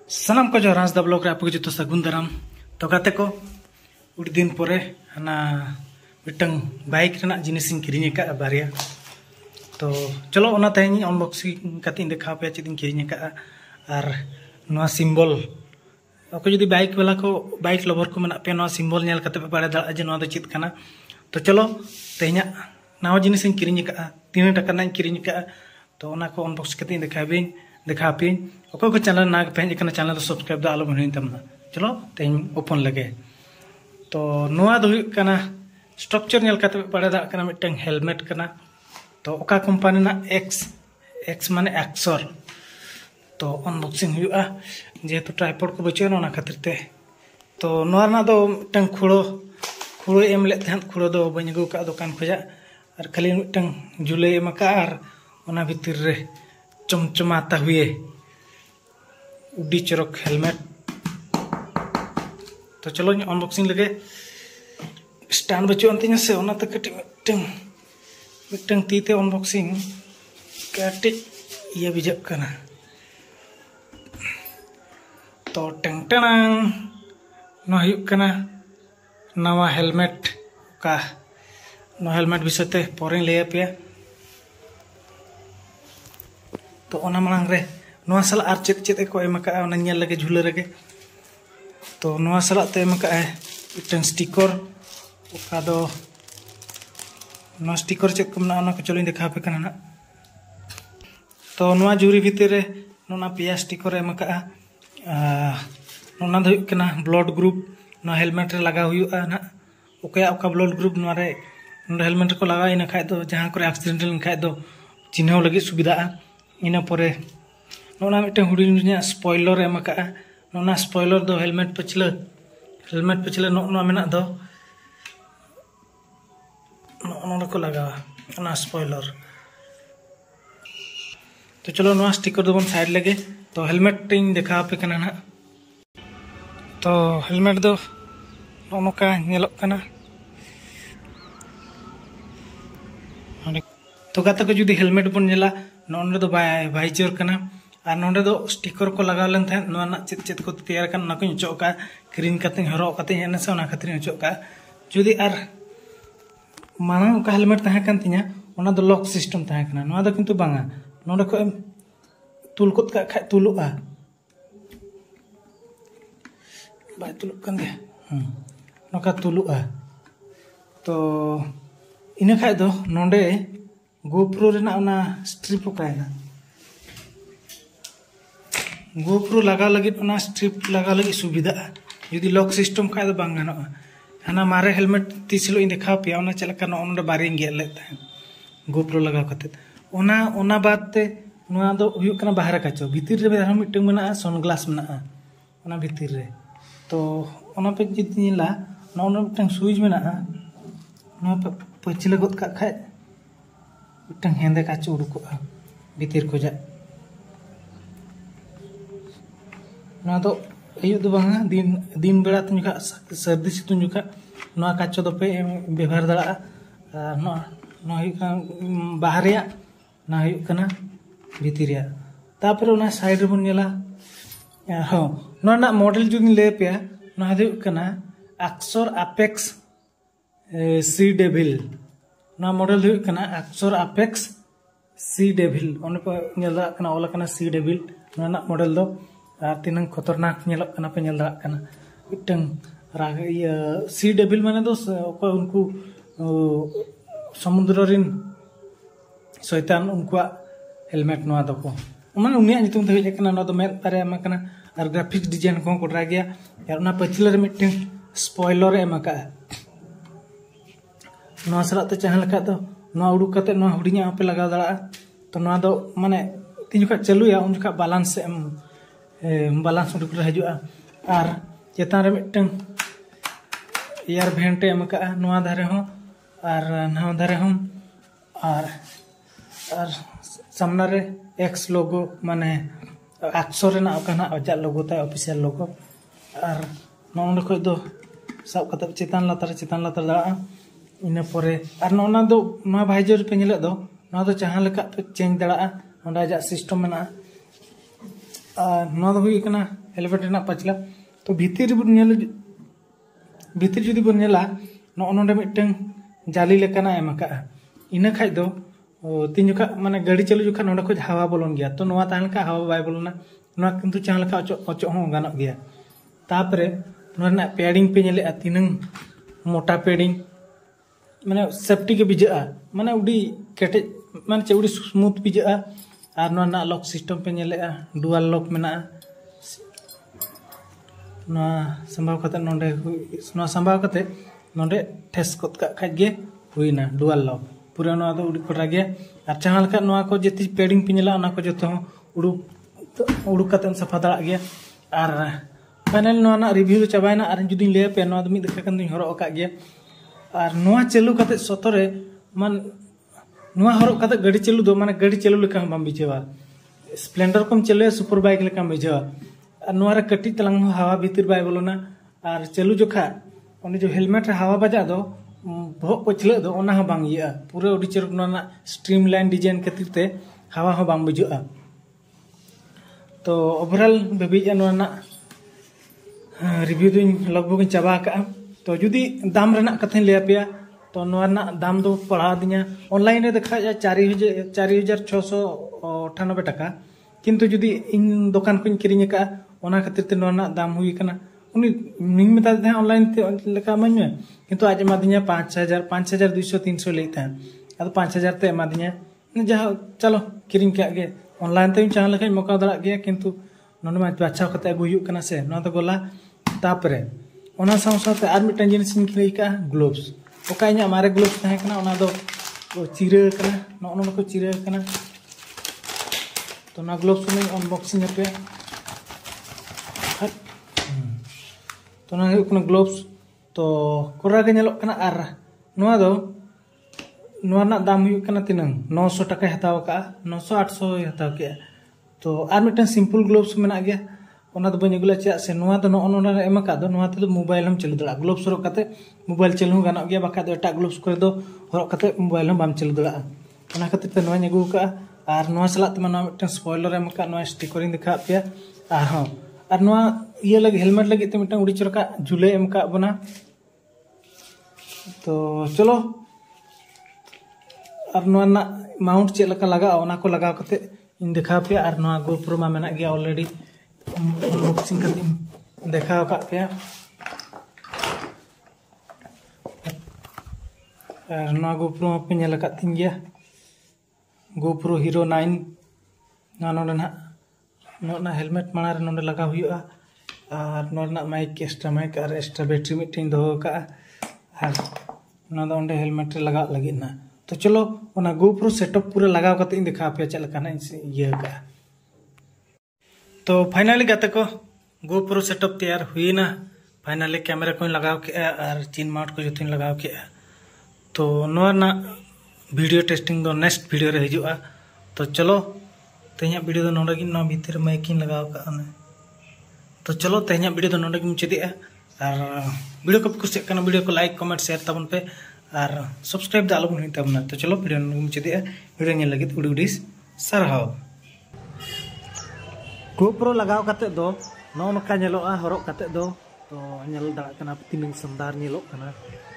Salam ko Johar Hasda blog re apu jito sagun daram to gate ko udi din pore hana mitang baik rena jinis ing kirinya ka barya to chalo ona tehni unboxing katin dekha pe chidin kirinya ka ar noa simbol ako jodi baik wala ko baik lover ko mena pe noa simbol nyal kate pe pare dal aje noa do chit kana to chalo tehnya nawa jinis ing kirinya ka 3 taka na kirinya ka to ona ko unbox katin देखा पे ओको को channel ना पे इकना channel subscribe दा आलो बनि तमना चलो तेन open लगे तो नोआ दो कना स्ट्रक्चर नेल कते पड़े दा कना मिटंग हेलमेट कना तो ओका कंपनी ना एक्स माने एक्सर तो अनबॉक्सिंग हुआ जेतु ट्राइपॉड को बचे ना खातिर ते तो नोआ ना दो मिटंग खुड़ो एम ले तहन खुड़ो दो बनि गु का दुकान खोजा और खाली मिटंग जुले एम का और ओना भीतर रे चमचमाता हुए उडी चरक हेलमेट तो चलो अनबॉक्सिंग लगे स्टैंड बच्चों अंतिम से ओना तक मिटंग तीते अनबॉक्सिंग कटे ये बिजक करना तो टंग टंग न हुयुक करना नवा हेलमेट का नवा हेलमेट विषयते पोरें ले पे तो ओना मांग रे नोआ साला आर चेत को एम का ओना नेल लगे झुले रगे तो नोआ साला ते एम का इटन स्टिकर ओका दो नोआ स्टिकर चेत को ना ओना को चलो देखा पे कना ना तो नोआ जुरी भीतर रे नोना पिया स्टिकर एम का नोना दो कना ब्लड ग्रुप नोआ हेलमेट रे लगा हुआ ना ओका ओका ब्लड ग्रुप नोआ रे हेलमेट को लगा इना खाय दो जहां करे एक्सीडेंट लन खाय दो चिन्हव लगे सुविधा इन परे नोना मिटे हुडिया स्पॉइलर एम का नोना स्पॉइलर दो हेलमेट पछले नोना मेना दो नोना को लगा ना स्पॉइलर तो चलो नोना स्टिकर दो बन साइड लगे तो हेलमेट टिंग देखा पे कना ना तो हेलमेट दो नोनो का नेलक कना तो गाता को जुदी हेलमेट बन नेला नोंडे दो वाइजर कना और नोंडे दो स्टिकर को लगा लेन थे नोना चित चित को तैयार कर ना को चोका क्रीन कते हरो कते एने से ओना खातिर चोका जुदी आर माना का हेलमेट तहा कान तिया ओना दो लॉक सिस्टम तहा कना नोना दो किंतु बांगा नोंडे को तुल कोत का खा तुलुआ बाय तुलुक कान दे नोका तुलुआ तो इने खाय दो नोंडे गोप्रो रेना ओना स्ट्रिप कायना गोप्रो लगा लगे ओना स्ट्रिप लगा लगे सुविधा यदि लॉक सिस्टम खाय दो बांग गानो हाना मारे हेलमेट तीसलो इन देखा पे ओना चला करना ओना बारे गेल लेता है गोप्रो लगा कते ओना बात ते नोआ दो हुयु कना बाहर काचो भीतर रे हम मिटंग मना सनग्लास मना ओना भीतर रे तो ओना पे जितनी ला नोना मिटंग स्विच मना नोआ पे पछिले गत का खाय मिटंग हेंदे काचो उडुकोआ भीतर खोजा ना तो अयु दो बांगा दिन बेड़ा तुम जुका सर्दी सितुं जुका नोआ काचो दो पे व्यवहार दड़ा नोआ बाहर ना हुयुक कना भीतर तापर ओना साइड रे बन नेला हो नोआ ना मॉडल जुदी ले पे नोआ हुयुक कना एक्सर अपेक्स सी डेविल ना मॉडल हुयुक कना एक्सर अपेक्स सी डेविल ओने पे नेला कना ओला कना सी डेविल ना ना मॉडल दो तीनंग खतरनाक नेलक कना पे नेल दा कना मिटंग राग ये सी डेविल माने दो को उनको समुद्र रिन शैतान उनको हेलमेट नोआ दो को माने उनिया नितुम दे हेज कना नो दो मेद तारे एम कना और ग्राफिक्स डिजाइन को कोडरा गया यार ना पछिले रे मिटंग स्पॉइलर एम का नोआ सराते चाहे लखा तो नोआ उडुक कते नोआ हुडिया पे लगा दड़ा तो नोआ दो माने तीन जुका चलुया उन जुका बैलेंस उडुक रे हजुआ और चेतान रे मिटंग एयर वेंट एम का नोआ धारे हो और नवा धारे हो और सामने रे एक्स लोगो माने अक्षर रे ना कना अजा लोगो ता ऑफिशियल लोगो और नोंडे खो दो सब कते चेतान लातार दड़ा इन परे और नोना दो नोआ वाइजर पे नेले दो नोआ दो जहां लेका पे चेंज दड़ा ओंडा जा सिस्टम मेना नवा दो हुई कना हेलमेट रेना पाचला तो भीतर जुदी बन नेला नोंडे मिटन जाली लेकाना एम का इना खाइ दो तीन जुखा माने गाड़ी चलू जुखा नोंडे खज हवा बोलन गया तो नवा ताहन का हवा बाय बोलना नवा किंतु चाह लेका अचो हो गानक गया तापरे नोना पेडिंग पे नेले तीनंग मोटा पेडिंग माने सेफ्टी के बिजा माने उडी केटे माने चौड़ी स्मूथ बिजा और नोना लॉक सिस्टम पे नेले डुअल लॉक मेना नोना संभाव कते नोंडे नोना संभाव कते नोंडे ठेस कोत का खागे हुईना डुअल लॉक पूरा नोआ दो उडी कोरा गया और चाह लेका नोआ को जेति पेडिंग पे नेला ओना को जतो उडुक कते सफा दड़ा गया और फाइनल नोना रिव्यू चाबायना और जुदी ले पे नोआ मिद देखा कन हरो का गया और नोआ चलू कते सतरे मान नोआ हरो कते गाड़ी चलू दो माने गाड़ी चलू लेका हम बिजेवा स्प्लेंडर कम चले सुपर बाइक लेका बिजेवा और नोआ रे कटी तलंग हवा भीतर बाय बोलोना और चलू जोखा ओने जो हेलमेट रे हवा बजा दो बहुत पछले दो ओना बांग इया पूरा उडी चरक नोना स्ट्रीमलाइन डिजाइन खातिर ते हवा हो बांग बुजुआ तो ओवरऑल बेबी नोना रिव्यू दिन लगभग चाबा का तो जुदी दाम रेना कथाñ ले पे तो नोना दाम दो पढ़ा दिया ऑनलाइन रे देखा 4698 टाका किंतु जुदी इन दुकान को किरिኝ का ओना खातिर ते नोना दाम हुई कना उनी निन मेता दे ऑनलाइन ते लेका मन में किंतु आज मा दिया 5200 300 लेता है अब 5000 ते मा दिया जहां चलो किरिኝ के आगे ऑनलाइन ते चाह लेखा मौका दड़ा गया किंतु नोना मा बाछा कते अगु हुई कना से ना तो गोला तापरे ओना साथे आर मिटन जिनिस खिलई का ग्लोव्स ओका इना मारे ग्लोव्स तहे कना ओना दो चिरे कना नोना को चिरे कना तो ना ग्लोव्स को अनबॉक्सिंग पे तो ना ग्लोव्स तो कोरा के नेलो कना आर नोआ दो नोआ ना दाम हुई कना तिनंग 900 टाका हताव का 900 800 हताव के तो आर मिटन सिंपल ग्लोव्स मेना गया ओना तो बनी गुला चे से नोआ तो नोना एम का दो नोआ तो मोबाइल हम चलू दड़ा ग्लोव्स हरक कते मोबाइल चलू गाना गया बाका दो एटा ग्लोव्स करे दो हरक कते मोबाइल हम बाम चलू दड़ा ओना खातिर ते नोआ अगू का और नोआ सला तमा नोआ मिटन स्पॉइलर एम का नोआ स्टिकरिंग दिखा पे और नोआ ये लगे हेलमेट लगे ते मिटन उड़ी चरका झूले एम का बना तो चलो और नोआ ना माउंट चे लका लगा ओना को लगाव कते इन दिखा पे और नोआ गोप्रो मा मेना गया ऑलरेडी अनबॉक्सिंग करके देखा का पे और नोआ गोप्रो पे नेल का तिन गया गोप्रो हीरो 9 ना नोना नोना हेलमेट माना रे नोना लगा हुआ और नोना माइक एक्स्ट्रा माइक और एक्स्ट्रा बैटरी मिटिंग दो का और नोना ओंडे हेलमेट रे लगा लगी ना तो चलो ओना गोप्रो सेटअप पूरा लगाव करते दिखा पे चल का ये का तो फाइनली गाते को गोप्रो सेटअप तैयार हुई ना फाइनली कैमरा को लगाव के और चिन माउंट को जो लगाव के तो नोना वीडियो टेस्टिंग दो नेक्स्ट वीडियो रे हिजुआ तो चलो तेहना वीडियो दो नोडे गिन भीतर माइकिन लगाव का तो चलो तेहना वीडियो दो नोडे गिन मुचादिया और वीडियो को कुछ वीडियो को लाइक कमेंट शेयर तबन पे और सब्सक्राइब दा आलोबन तबना तो चलो वीडियो मुचादिया वीडियो नेल लगित उडी उडी सारहाव गोप्रो लगाव कते दो नो नका नेलोआ हरक कते दो तो नेल दाड़ा कना तिनिंग संदार नेलो कना